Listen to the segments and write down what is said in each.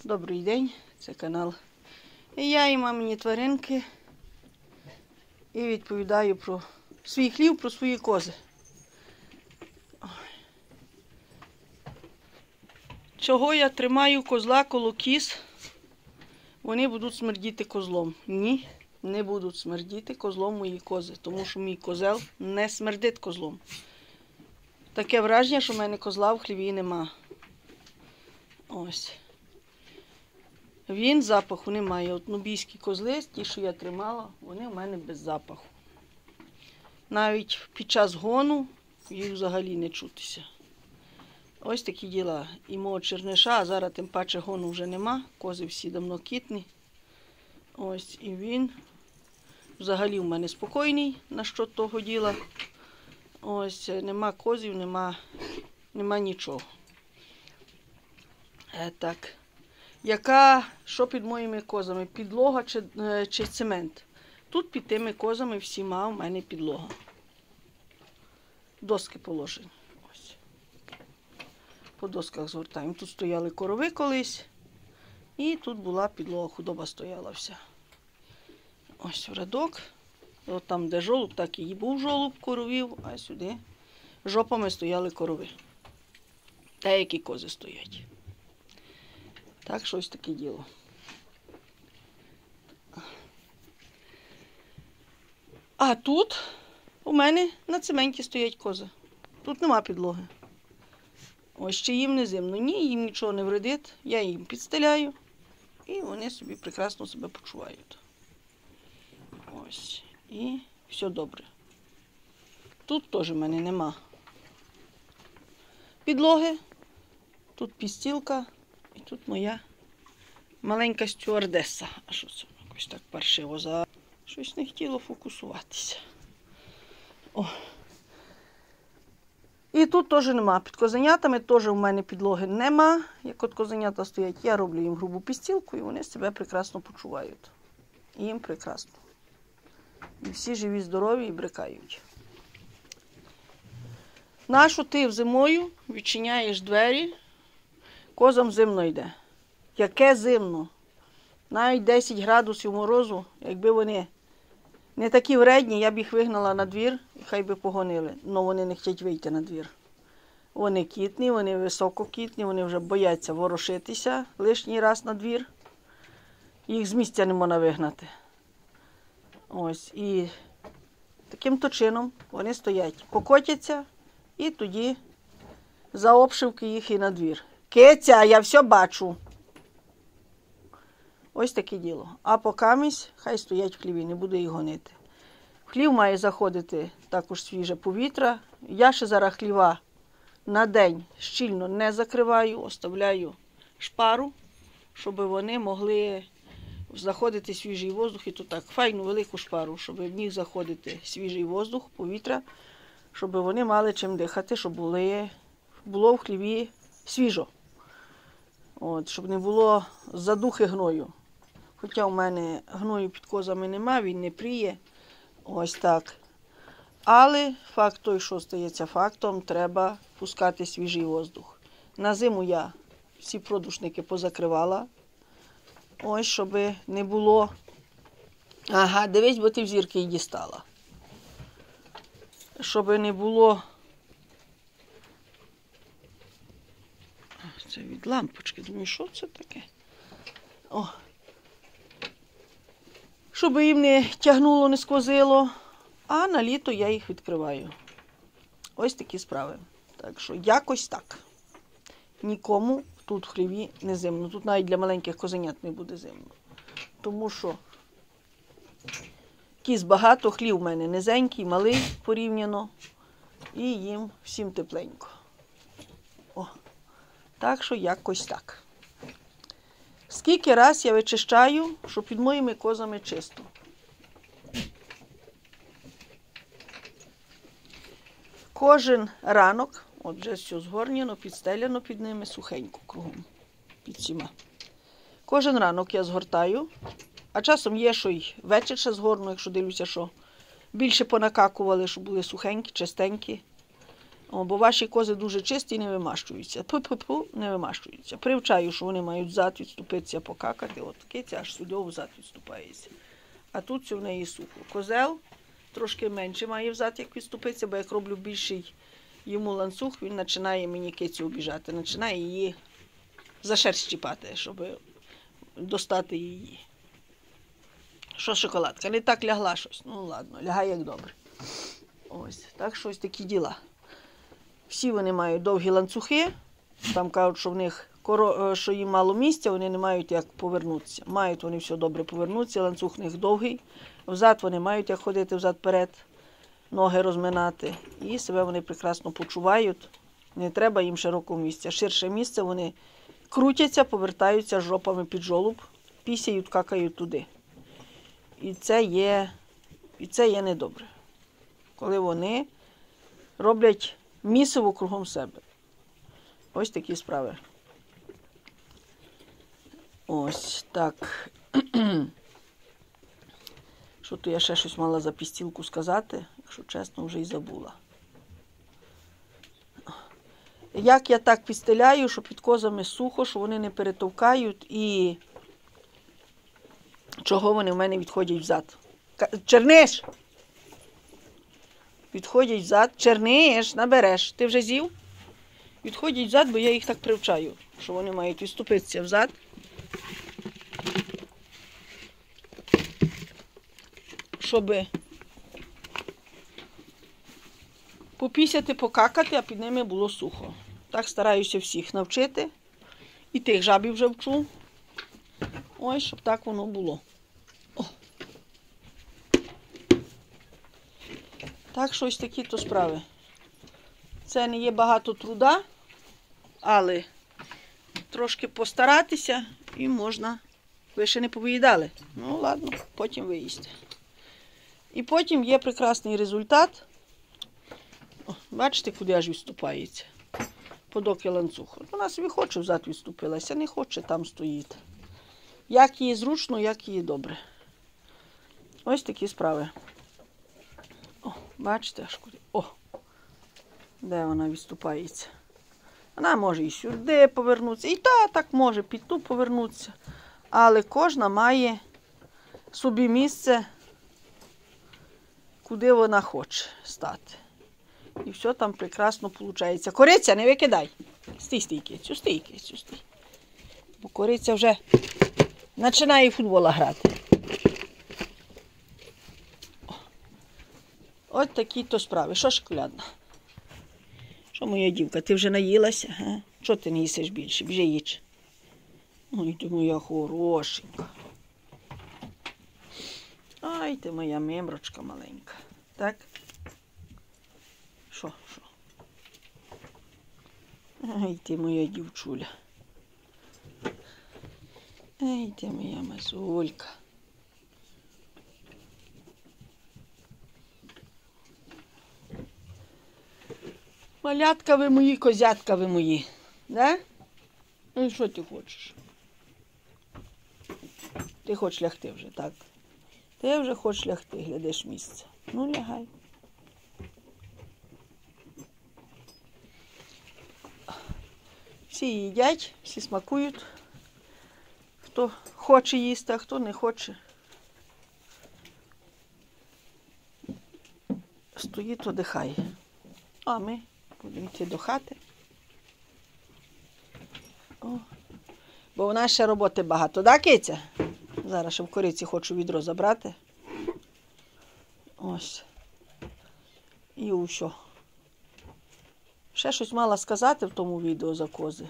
Добрий день, це канал. І я і мамині тваринки. І відповідаю про свій хлів, про свої кози. Чого я тримаю козла коло кіз? Вони будуть смердіти козлом. Ні, не будуть смердіти козлом мої кози, тому що мій козел не смердить козлом. Таке враження, що в мене козла в хліві нема. Ось. Він запаху не має. От нубійські козли, ті, що я тримала, вони в мене без запаху. Навіть під час гону їх взагалі не чутися. Ось такі діла. І мого черниша, а зараз тим паче гону вже нема. Кози всі давно кітні. Ось, і він взагалі в мене спокійний на що того діла. Ось, нема козів, нема нічого. Так. Що під моїми козами? Підлога чи цемент? Тут під тими козами всіма у мене підлога. Доски положені. Ось. По досках згортаємо. Тут стояли корови колись. І тут була підлога, худоба стояла вся. Ось в рядок. От там, де жолуб, так і був жолуб коровів, а сюди жопами стояли корови. Та які кози стоять. Так, щось таке діло. А тут у мене на цементі стоять кози. Тут нема підлоги. Ось ще їм не зимно. Ні, їм нічого не вредить. Я їм підстеляю. І вони собі прекрасно себе почувають. Ось. І все добре. Тут теж в мене нема підлоги. Тут підстілка. І тут моя маленька стюардеса. А що це? Якось так паршиво за... Щось не хотіло фокусуватися. О. І тут теж нема. Під козенятами теж в мене підлоги нема. Як от козенята стоять, я роблю їм грубу підстілку і вони себе прекрасно почувають. І їм прекрасно. І всі живі, здорові і брикають. Нащо ти зимою відчиняєш двері, козам зимно йде. Яке зимно? Навіть 10 градусів морозу, якби вони не такі вредні, я б їх вигнала на двір і хай би погонили. Але вони не хочуть вийти на двір. Вони кітні, вони висококітні, вони вже бояться ворушитися лишній раз на двір. Їх з місця не можна вигнати. Ось, і таким-то чином вони стоять, кокотяться і тоді за обшивки їх і на двір. Киця, я все бачу. Ось таке діло. А покамість хай стоять в хліві, не буду їх гонити. В хлів має заходити також свіже повітря. Я ще зараз хліва на день щільно не закриваю, оставляю шпару, щоб вони могли заходити свіжий воздух. І то так, файну велику шпару, щоб міг заходити свіжий воздух, повітря, щоб вони мали чим дихати, щоб було в хліві свіжо. От, щоб не було задухи гною. Хоча в мене гною під козами нема, він не пріє. Ось так. Але факт той, що стається фактом, треба пускати свіжий воздух. На зиму я всі продушники позакривала. Ось, щоб не було... Ага, дивись, бо ти в зірки і дістала. Щоб не було... Це від лампочки. Думаю, що це таке? О. Щоб їм не тягнуло, не сквозило. А на літо я їх відкриваю. Ось такі справи. Так що якось так. Нікому тут в хліві не зимно. Тут навіть для маленьких козенят не буде зимно. Тому що кіз багато, хлів в мене низенький, малий порівняно. І їм всім тепленько. О. Так що якось так. Скільки раз я вичищаю, щоб під моїми козами чисто. Кожен ранок, от вже все згорнено, підстеляно під ними, сухенько кругом, під всіма. Кожен ранок я згортаю, а часом є, що й вечір ще згорну, якщо дивлюся, що більше понакакували, щоб були сухенькі, чистенькі. Бо ваші кози дуже чисті і не вимащуються. Пу-пу-пу, не вимащуються. Привчаю, що вони мають взад відступитися, покакати. От киця аж сюди взад відступається. А тут все в неї сухо. Козел трошки менше має взад, як відступитися, бо як роблю більший йому ланцюг, він починає мені кицю обіжати, починає її за шерсть чіпати, щоб достати її. Що шоколадка? Не так лягла щось. Ну ладно, лягай як добре. Ось, так що ось такі діла. Всі вони мають довгі ланцюги, там кажуть, що в них що їм мало місця, вони не мають як повернутися. Мають вони все добре повернутися, ланцюг в них довгий. Взад вони мають як ходити взад-перед, ноги розминати. І себе вони прекрасно почувають. Не треба їм широкого місця. Ширше місце вони крутяться, повертаються жопами під жолоб, пісяють, какають туди. І це є недобре. Коли вони роблять місиво кругом себе. Ось такі справи. Ось так. Що то я ще щось мала за пістілку сказати, якщо чесно, вже й забула. Як я так підстеляю, що під козами сухо, що вони не перетовкають і чого вони в мене відходять взад. Черниш! Відходять взад. Черниш, набереш. Ти вже з'їв? Відходять взад, бо я їх так привчаю, що вони мають відступитися взад. Щоб попісяти, покакати, а під ними було сухо. Так стараюся всіх навчити. І тих жабів вже вчу. Ось, щоб так воно було. О. Так що ось такі то справи. Це не є багато труда, але трошки постаратися і можна. Ви ще не повиїдали. Ну ладно, потім виїсти. І потім є прекрасний результат. О, бачите, куди аж відступається. Подоки ланцюг. Вона собі хоче взад відступилася, не хоче, там стоїть. Як їй зручно, як їй добре. Ось такі справи. О, бачите, аж куди. О, де вона відступається. Вона може і сюди повернутися, і так може під ту повернутися. Але кожна має собі місце, куди вона хоче стати. І все там прекрасно виходить. Кориця, не викидай. Стій, кицю, стій. Бо кориця вже починає в футбола грати. Ось такі то справи. Що шоколадна? Що, моя дівка, ти вже наїлася? А? Чого ти не їсиш більше? Біжи їж. Ой, ти моя хорошенька. Ай, ти моя мемрочка маленька. Так? Що? Ай, ти моя дівчуля. Ай, ти моя мазулька. Малятка ви мої, козятка ви мої. Да? Ну і що ти хочеш? Ти хочеш лягти вже, так? Ти вже хочеш лягти, глядиш місце. Ну, лягай. Всі їдять, всі смакують. Хто хоче їсти, а хто не хоче. Стоїть, одихає. А ми будемо йти до хати. О. Бо в нас ще роботи багато. Да, киця? Зараз ще в кориці хочу відро забрати. Ось. І усе. Ще щось мала сказати в тому відео за кози.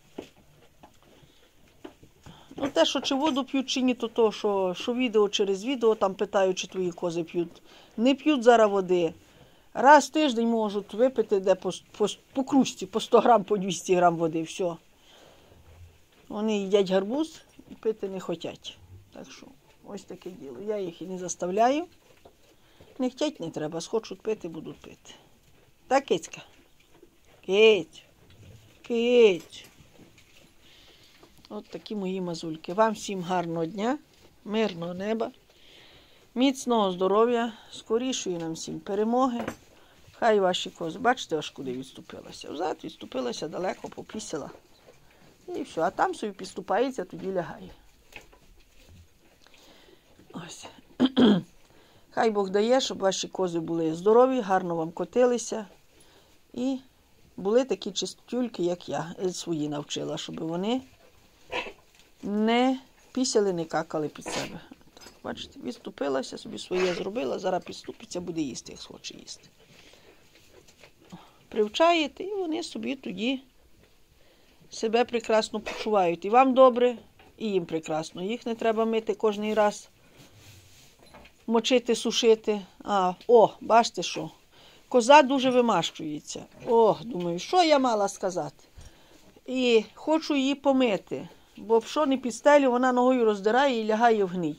Ну, те, що чи воду п'ють, чи ні, то що відео через відео, там питають, чи твої кози п'ють. Не п'ють зараз води. Раз в тиждень можуть випити де по кружці, по 100 грам, по 200 грам води, все. Вони їдять гарбуз і пити не хочуть. Так що, ось таке діло. Я їх і не заставляю. Не хочуть, не треба. Схочуть пити, будуть пити. Так, кицька? Киць. От такі мої мазульки. Вам всім гарного дня, мирного неба, міцного здоров'я, скорішої нам всім перемоги. Хай ваші кози. Бачите, аж куди відступилася. Взад відступилася далеко, попісила. І все. А там собі підступається, тоді лягає. Ось. Хай Бог дає, щоб ваші кози були здорові, гарно вам котилися. І були такі чистюльки, як я свої навчила, щоб вони не пісяли, не какали під себе. Так, бачите, відступилася, собі своє зробила, зараз підступиться, буде їсти, як хоче їсти. Привчаєте, і вони собі тоді себе прекрасно почувають. І вам добре, і їм прекрасно. Їх не треба мити кожен раз, мочити, сушити. Бачите що? Коза дуже вимащується. Думаю, що я мала сказати? І хочу її помити, бо що не підстелю, вона ногою роздирає і лягає в гній.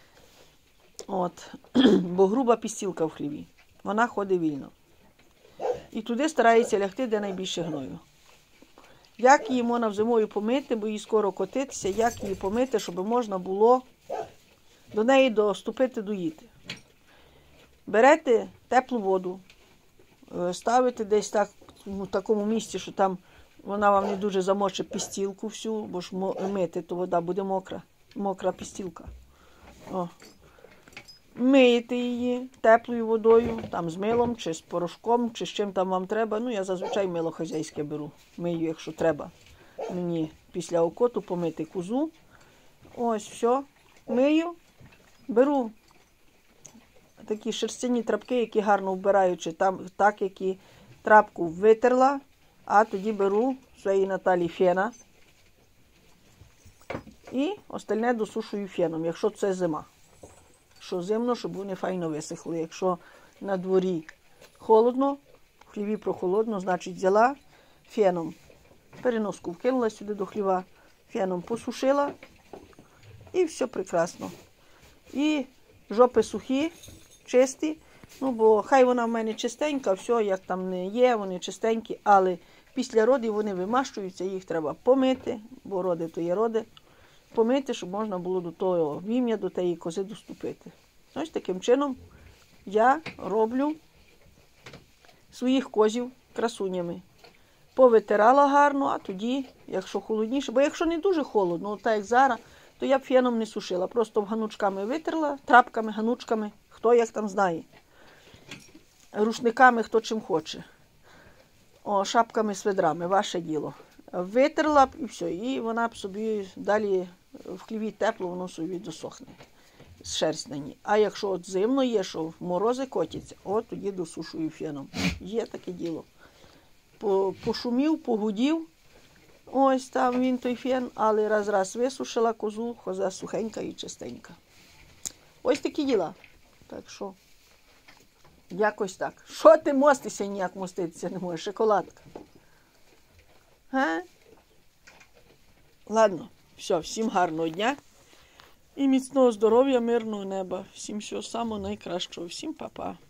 Бо груба підстілка в хліві. Вона ходить вільно. І туди старається лягти, де найбільше гною. Як її можна зимою помити, бо їй скоро котитися, як її помити, щоб можна було до неї доступити, доїти. Берете теплу воду, ставите десь так, в такому місці, що там вона вам не дуже замочить пістілку всю, бо ж мити, то вода буде мокра пістілка. Миєте її теплою водою, там з милом, чи з порошком, чи з чим там вам треба. Я зазвичай мило хазяйське беру, мию, якщо треба. Мені після окоту помити козу. Ось, все, мию, беру такі шерстяні трапки, які гарно вбираючи, так, які трапку витерла, а тоді беру своєї Наталі фена і остальне досушую феном, якщо це зима. Що зимно, щоб вони файно висохли. Якщо на дворі холодно, в хліві прохолодно, значить взяла феном. Переноску вкинула сюди до хліва, феном посушила і все прекрасно. І жопи сухі, чисті, бо хай вона в мене чистенька, все як там не є, вони чистенькі, але після родів вони вимащуються, їх треба помити, бо роди то є роди. Помити, щоб можна було до того вім'я, до тієї кози доступити. Ось таким чином я роблю своїх козів красунями. Повитирала гарно, а тоді, якщо холодніше, бо якщо не дуже холодно, так як зараз, то я б феном не сушила. Просто ганучками витерла, трапками, ганучками, хто як там знає. Рушниками, хто чим хоче. Шапками, свидрами, ваше діло. Витерла б і все, і вона б собі далі в хліві тепло, воно собі досохне, шерсть на ній. А якщо зимно є, що морози котяться, тоді досушую феном. Є таке діло. Пошумів, погудів, ось там він той фен, але раз висушила козу, коза сухенька і чистенька. Ось такі діла. Так що, якось так. Що ти мостишся, ніяк моститися не можеш, шоколадка? Ладно, все, всім гарного дня і міцного здоров'я, мирного неба. Всім всього самого найкращого. Всім па-па.